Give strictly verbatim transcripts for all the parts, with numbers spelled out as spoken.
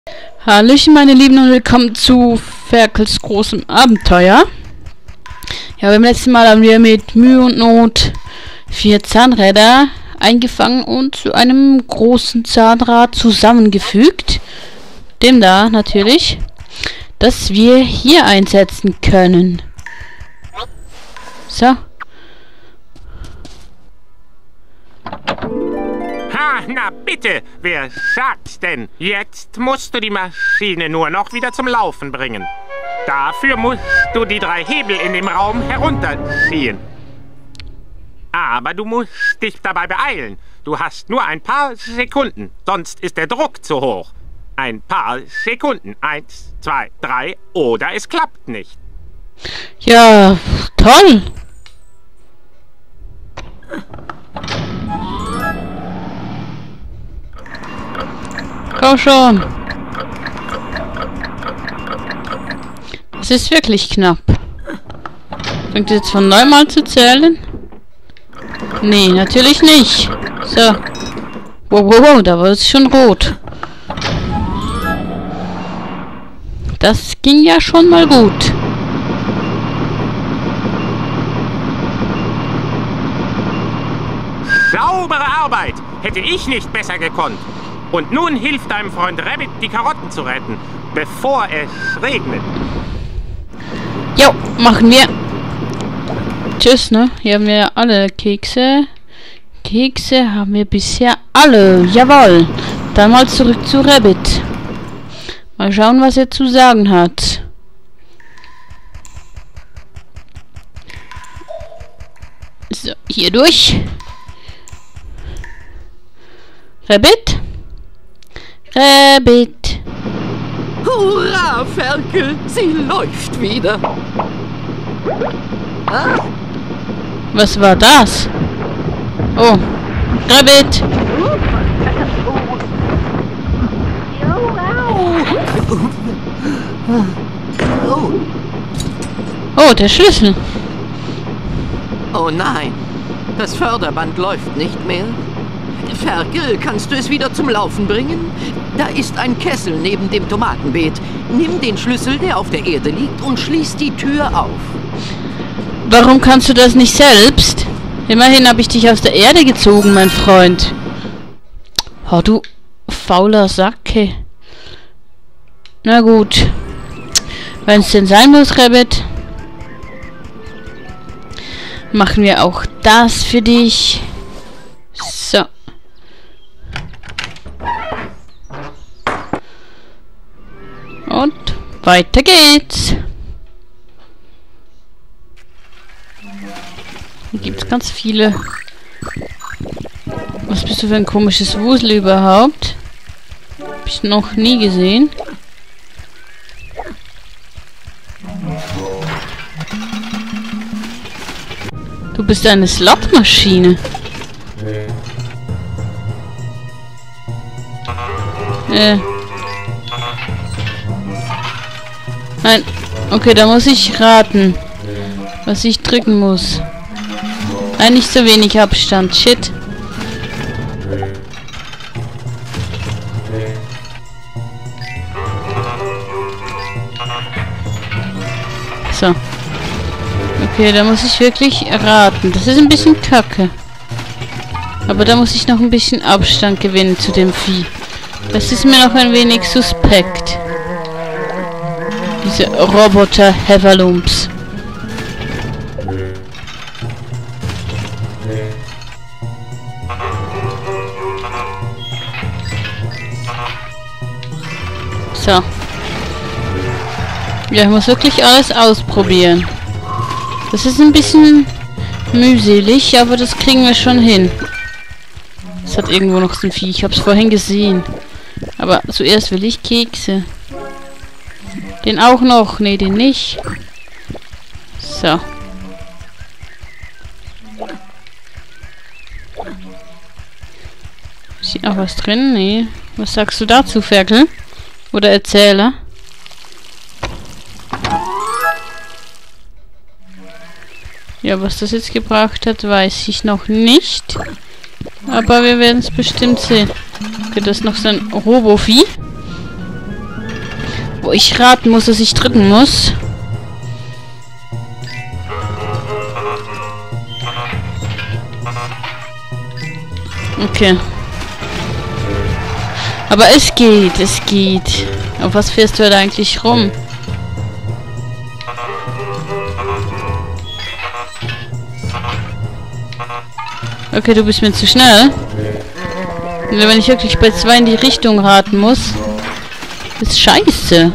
Hallöchen meine Lieben und willkommen zu Ferkels großem Abenteuer. Ja, beim letzten Mal haben wir mit Mühe und Not vier Zahnräder eingefangen und zu einem großen Zahnrad zusammengefügt. Dem da natürlich, dass wir hier einsetzen können. So. Ha, na bitte, wer sagt's denn? Jetzt musst du die Maschine nur noch wieder zum Laufen bringen. Dafür musst du die drei Hebel in dem Raum herunterziehen. Aber du musst dich dabei beeilen. Du hast nur ein paar Sekunden, sonst ist der Druck zu hoch. Ein paar Sekunden. Eins, zwei, drei, oder es klappt nicht. Ja, toll. Komm schon. Es ist wirklich knapp. Fängt jetzt von neuem an zu zählen? Nee, natürlich nicht. So. Wow, wow, wow, da war es schon rot. Das ging ja schon mal gut. Saubere Arbeit! Hätte ich nicht besser gekonnt. Und nun hilft deinem Freund Rabbit, die Karotten zu retten, bevor es regnet. Jo, machen wir. Tschüss, ne? Hier haben wir alle Kekse. Kekse haben wir bisher alle. Jawohl. Dann mal zurück zu Rabbit. Mal schauen, was er zu sagen hat. So, hier durch. Rabbit? Rabbit. Hurra, Ferkel! Sie läuft wieder. Ah? Was war das? Oh, Rabbit. Oh. Oh, der Schlüssel. Oh nein, das Förderband läuft nicht mehr. Ferkel, kannst du es wieder zum Laufen bringen? Da ist ein Kessel neben dem Tomatenbeet. Nimm den Schlüssel, der auf der Erde liegt, und schließ die Tür auf. Warum kannst du das nicht selbst? Immerhin habe ich dich aus der Erde gezogen, mein Freund. Oh, du fauler Sacke. Na gut. Wenn es denn sein muss, Rabbit, machen wir auch das für dich. So. Und weiter geht's. Hier gibt's ganz viele. Was bist du für ein komisches Wusel überhaupt? Hab ich noch nie gesehen. Du bist eine Slotmaschine. Äh. Nein. Okay, da muss ich raten, was ich drücken muss. Nein, nicht so wenig Abstand. Shit. So. Okay, da muss ich wirklich raten. Das ist ein bisschen kacke. Aber da muss ich noch ein bisschen Abstand gewinnen zu dem Vieh. Das ist mir noch ein wenig suspekt. Diese Roboter-Heverlumps. So. Ja, ich muss wirklich alles ausprobieren. Das ist ein bisschen mühselig, aber das kriegen wir schon hin. Es hat irgendwo noch so ein Vieh. Ich habe es vorhin gesehen. Aber zuerst will ich Kekse. Den auch noch. Ne, den nicht. So. Ist hier noch was drin? Nee. Was sagst du dazu, Ferkel? Oder Erzähler? Ja, was das jetzt gebracht hat, weiß ich noch nicht. Aber wir werden es bestimmt sehen. Okay, das ist noch so ein Robovieh. wo ich raten muss, dass ich drücken muss. Okay. Aber es geht, es geht. Auf was fährst du da eigentlich rum? Okay, du bist mir zu schnell. Wenn ich wirklich bei zwei in die Richtung raten muss, ist scheiße.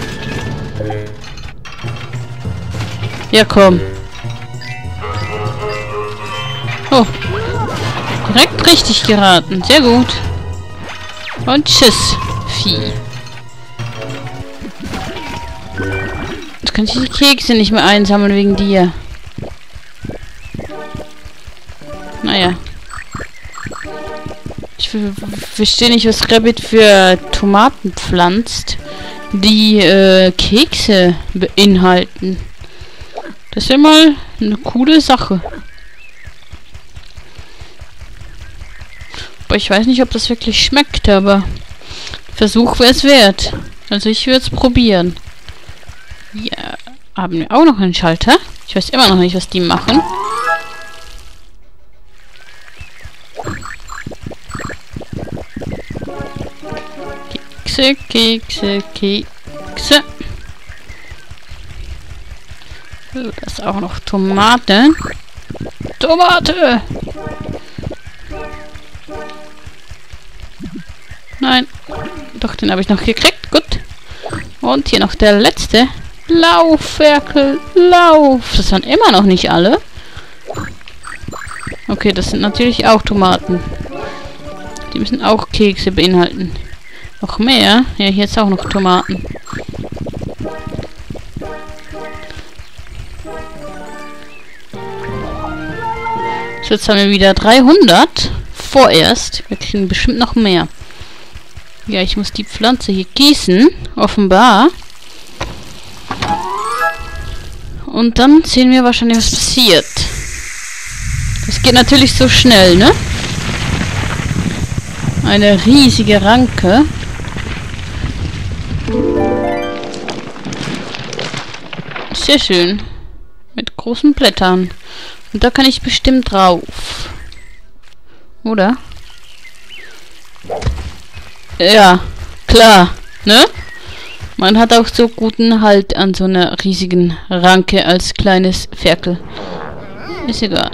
Ja, komm. Oh. Direkt richtig geraten. Sehr gut. Und tschüss, Vieh. Jetzt kann ich die Kekse nicht mehr einsammeln wegen dir. Naja. Ich verstehe nicht, was Rabbit für Tomaten pflanzt, die äh, Kekse beinhalten. Das wäre mal eine coole Sache. Aber ich weiß nicht, ob das wirklich schmeckt, aber Versuch wäre es wert. Also ich würde es probieren. Ja, haben wir auch noch einen Schalter? Ich weiß immer noch nicht, was die machen. Kekse, Kekse, Kekse. So, das ist auch noch Tomate. Tomate! Nein. Doch, den habe ich noch gekriegt. Gut. Und hier noch der letzte. Lauf, Ferkel, lauf. Das waren immer noch nicht alle. Okay, das sind natürlich auch Tomaten. Die müssen auch Kekse beinhalten. Noch mehr? Ja, hier ist auch noch Tomaten. So, jetzt haben wir wieder dreihundert. Vorerst. Wir kriegen bestimmt noch mehr. Ja, ich muss die Pflanze hier gießen. Offenbar. Und dann sehen wir wahrscheinlich, was passiert. Das geht natürlich so schnell, ne? Eine riesige Ranke. Sehr schön. Mit großen Blättern. Und da kann ich bestimmt drauf. Oder? Ja, klar, ne? Man hat auch so guten Halt an so einer riesigen Ranke als kleines Ferkel. Ist egal.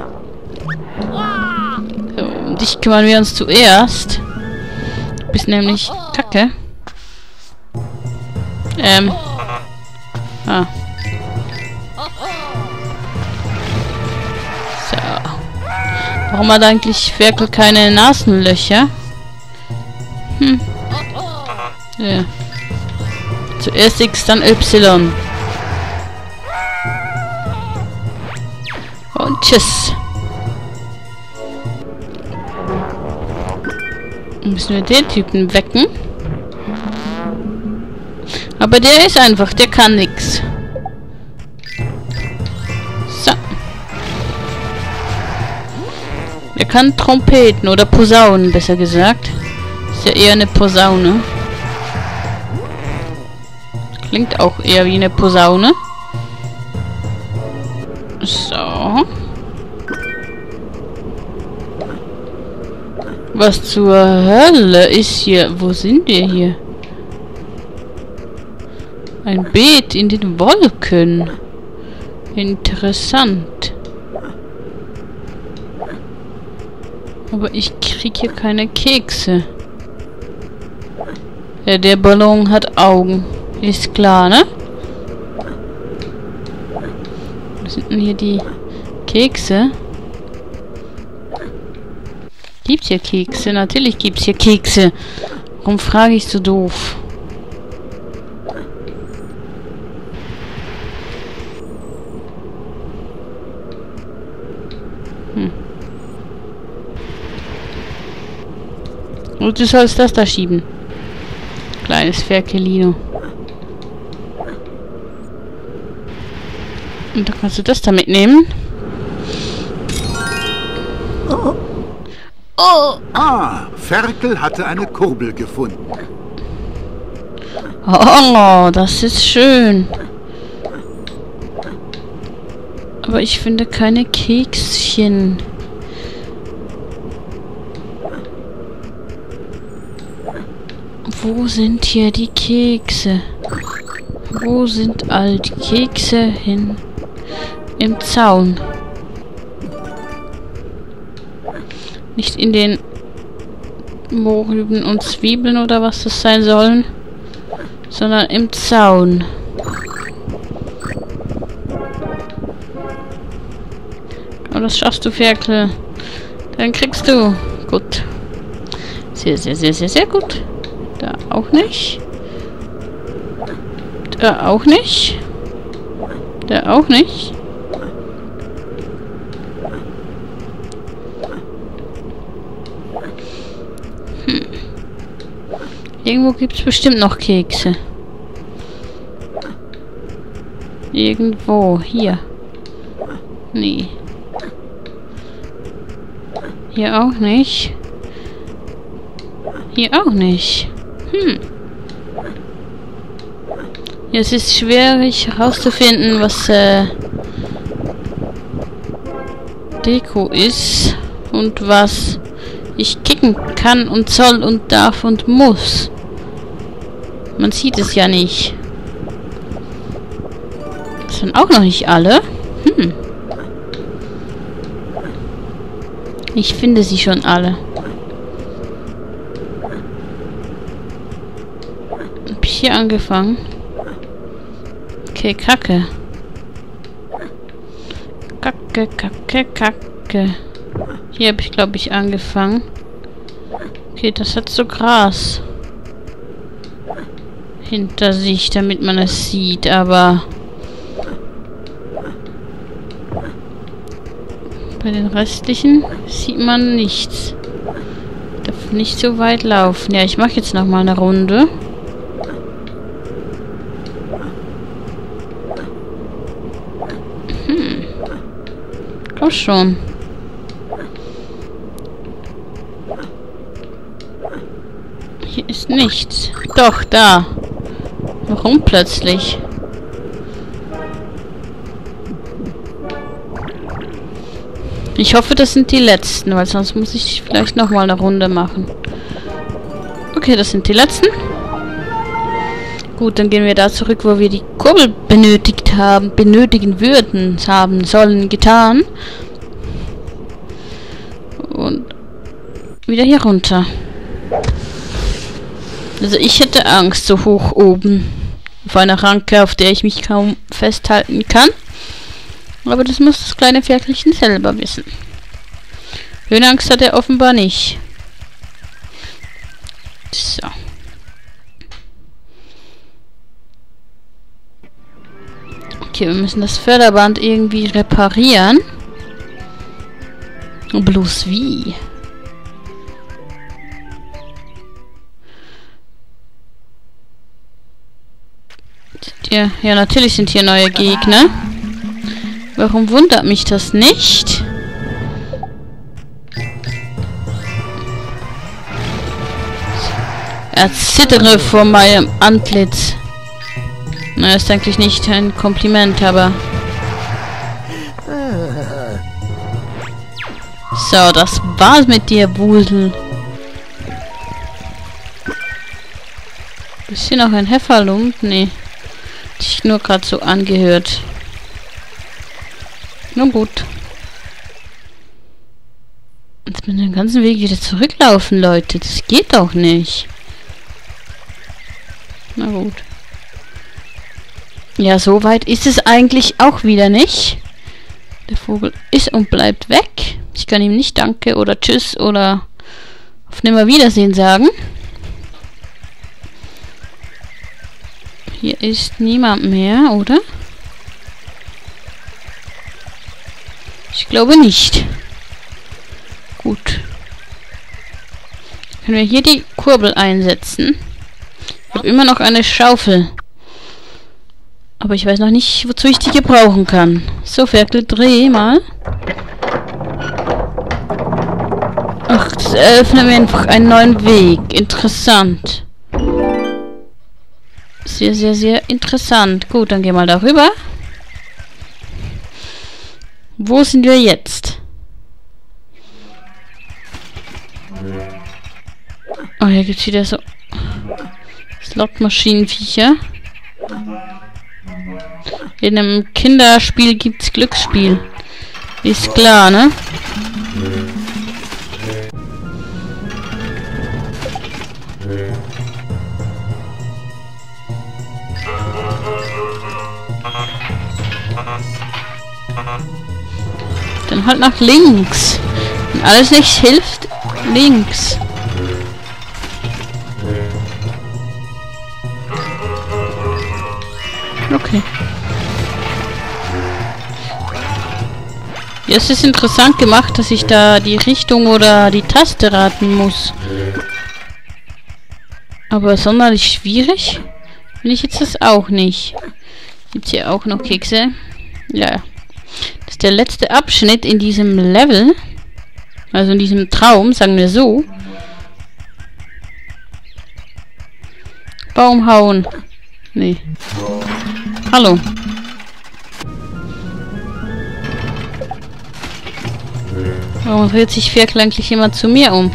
So, um dich kümmern wir uns zuerst. Du bist nämlich Kacke. Ähm. Ah. So. Warum hat eigentlich Ferkel keine Nasenlöcher? Hm. Ja. Zuerst X, dann Y. Und tschüss. Müssen wir den Typen wecken? Aber der ist einfach, der kann nix. So. Der kann Trompeten oder Posaunen, besser gesagt. Ist ja eher eine Posaune. Klingt auch eher wie eine Posaune. So. Was zur Hölle ist hier? Wo sind wir hier? Ein Beet in den Wolken. Interessant. Aber ich krieg hier keine Kekse. Ja, der Ballon hat Augen. Ist klar, ne? Was sind denn hier die Kekse? Gibt's hier Kekse? Natürlich gibt's hier Kekse. Warum frage ich so doof? Hm. Und du sollst das da schieben. Kleines Ferkelino. Und da kannst du das da mitnehmen. Oh. Oh. Ah, Ferkel hatte eine Kurbel gefunden. Oh, das ist schön. Aber ich finde keine Kekschen. Wo sind hier die Kekse? Wo sind all die Kekse hin? Im Zaun. Nicht in den Mohrrüben und Zwiebeln oder was das sein sollen, sondern im Zaun. Aber das schaffst du, Ferkel. Dann kriegst du. Gut. Sehr, sehr, sehr, sehr, sehr gut. Da auch nicht. Da auch nicht. Da auch nicht. Hm. Irgendwo gibt es bestimmt noch Kekse. Irgendwo. Hier. Nee. Hier auch nicht. Hier auch nicht. Hm. Es ist schwierig herauszufinden, was äh, Deko ist und was ich kicken kann und soll und darf und muss. Man sieht es ja nicht. Das sind auch noch nicht alle. Hm. Ich finde sie schon alle. Hab ich hier angefangen? Okay, Kacke. Kacke, Kacke, Kacke. Hier habe ich, glaube ich, angefangen. Okay, das hat so Gras hinter sich, damit man es sieht, aber bei den restlichen sieht man nichts. Darf nicht so weit laufen. Ja, ich mache jetzt noch mal eine Runde. Hm. Komm schon. Hier ist nichts. Doch, da. Warum plötzlich? Ich hoffe, das sind die letzten, weil sonst muss ich vielleicht noch mal eine Runde machen. Okay, das sind die letzten. Gut, dann gehen wir da zurück, wo wir die Kurbel benötigt haben, benötigen würden, haben sollen, getan. Und wieder hier runter. Also ich hätte Angst, so hoch oben. Auf einer Ranke, auf der ich mich kaum festhalten kann. Aber das muss das kleine Ferkelchen selber wissen. Höhenangst hat er offenbar nicht. So. Okay, wir müssen das Förderband irgendwie reparieren. Bloß wie? Ja, ja, natürlich sind hier neue Gegner. Warum wundert mich das nicht? Er zittere vor meinem Antlitz. Na, ist eigentlich nicht ein Kompliment, aber... So, das war's mit dir, Wusel. Ist hier noch ein Hefferlump? Nee. Hat sich nur gerade so angehört. Na gut. Jetzt müssen wir den ganzen Weg wieder zurücklaufen, Leute. Das geht doch nicht. Na gut. Ja, so weit ist es eigentlich auch wieder nicht. Der Vogel ist und bleibt weg. Ich kann ihm nicht Danke oder Tschüss oder auf Nimmerwiedersehen sagen. Hier ist niemand mehr, oder? Ich glaube nicht. Gut. Können wir hier die Kurbel einsetzen? Ich habe immer noch eine Schaufel. Aber ich weiß noch nicht, wozu ich die gebrauchen kann. So, Ferkel, dreh mal. Ach, das eröffnet mir einfach einen neuen Weg. Interessant. Sehr, sehr, sehr interessant. Gut, dann gehen wir da rüber. Wo sind wir jetzt? Oh, hier gibt es wieder so Slotmaschinenviecher. In einem Kinderspiel gibt es Glücksspiel. Ist klar, ne? Dann halt nach links. Wenn alles nichts hilft, links. Okay. Ja, es ist interessant gemacht, dass ich da die Richtung oder die Taste raten muss. Aber sonderlich schwierig finde ich jetzt das auch nicht. Gibt es hier auch noch Kekse? Ja. Das ist der letzte Abschnitt in diesem Level. Also in diesem Traum, sagen wir so. Baum hauen. Nee. Hallo. Warum dreht sich Ferkel eigentlich immer zu mir um?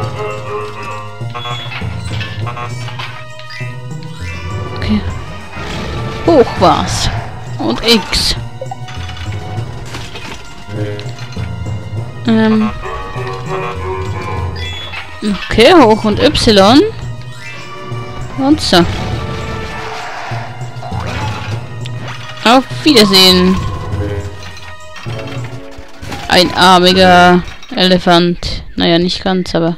Okay. Hoch war's. Und X. Ähm. Okay, hoch und Y. Und so. Auf Wiedersehen. Einarmiger Elefant. Naja, nicht ganz, aber...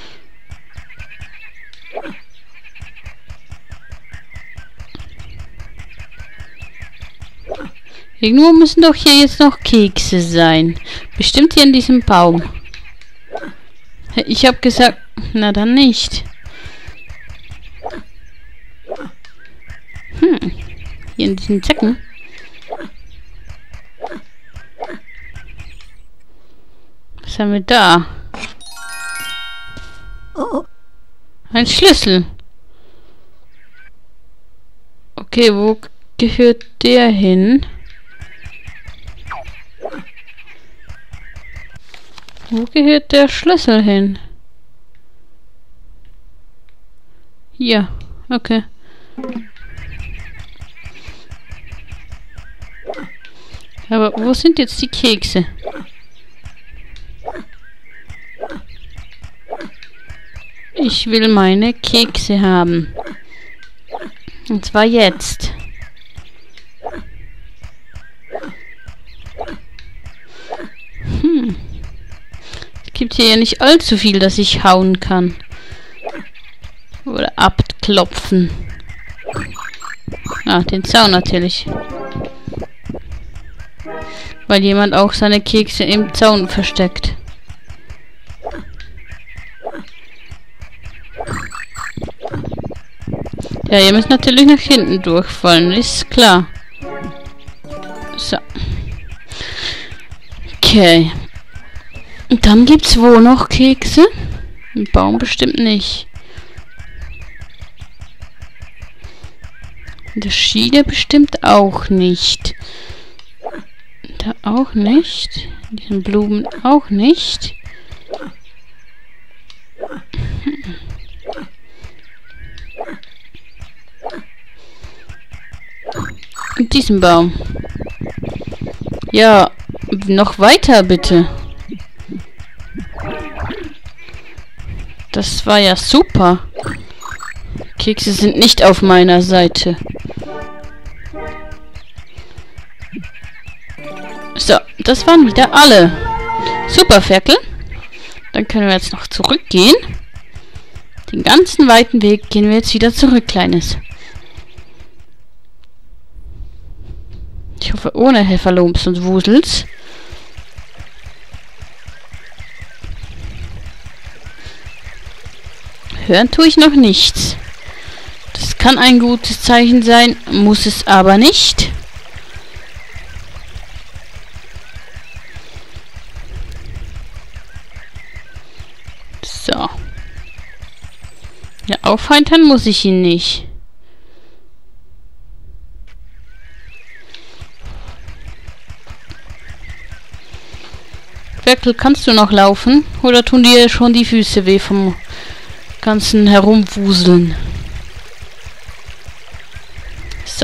Irgendwo müssen doch hier jetzt noch Kekse sein. Bestimmt hier in diesem Baum. Ich habe gesagt... Na dann nicht. Hm. Hier in diesen Zecken. Was haben wir da? Ein Schlüssel. Okay, wo gehört der hin? Wo gehört der Schlüssel hin? Hier. Okay. Aber wo sind jetzt die Kekse? Ich will meine Kekse haben. Und zwar jetzt. Hm. Es gibt hier ja nicht allzu viel, das ich hauen kann. Oder abklopfen. Ah, den Zaun natürlich. Weil jemand auch seine Kekse im Zaun versteckt. Ja, ihr müsst natürlich nach hinten durchfallen, ist klar. So. Okay. Und dann gibt's wo noch Kekse? Im Baum bestimmt nicht. In der Schiene bestimmt auch nicht. Da auch nicht. In diesen Blumen auch nicht. Hm. In diesem Baum. Ja, noch weiter bitte. Das war ja super. Kekse sind nicht auf meiner Seite. So, das waren wieder alle. Super, Ferkel. Dann können wir jetzt noch zurückgehen. Den ganzen weiten Weg gehen wir jetzt wieder zurück, Kleines. Ich hoffe, ohne Helferlumps und Wusels. Hören tue ich noch nichts. Das kann ein gutes Zeichen sein, muss es aber nicht. So. Ja, aufheitern muss ich ihn nicht. Ferkel, kannst du noch laufen? Oder tun dir schon die Füße weh vom ganzen Herumwuseln? So.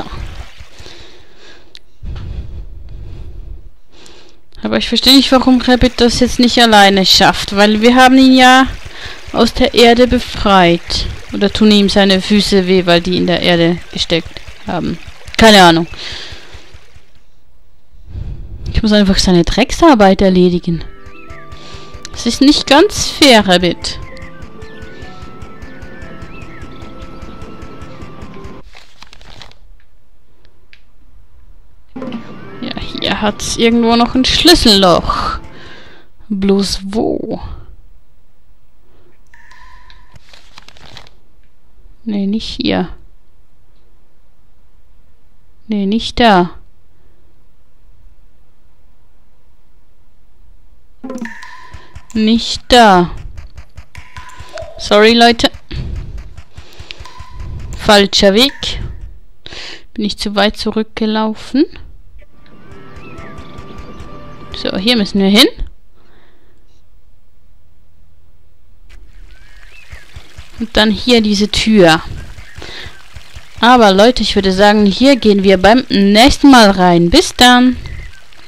Aber ich verstehe nicht, warum Rabbit das jetzt nicht alleine schafft, weil wir haben ihn ja aus der Erde befreit. Oder tun ihm seine Füße weh, weil die in der Erde gesteckt haben. Keine Ahnung. Ich muss einfach seine Drecksarbeit erledigen. Das ist nicht ganz fair, Rabbit. Ja, hier hat es irgendwo noch ein Schlüsselloch. Bloß wo? Nee, nicht hier. Nee, nicht da. Nicht da. Sorry, Leute. Falscher Weg. Bin ich zu weit zurückgelaufen. So, hier müssen wir hin. Und dann hier diese Tür. Aber Leute, ich würde sagen, hier gehen wir beim nächsten Mal rein. Bis dann.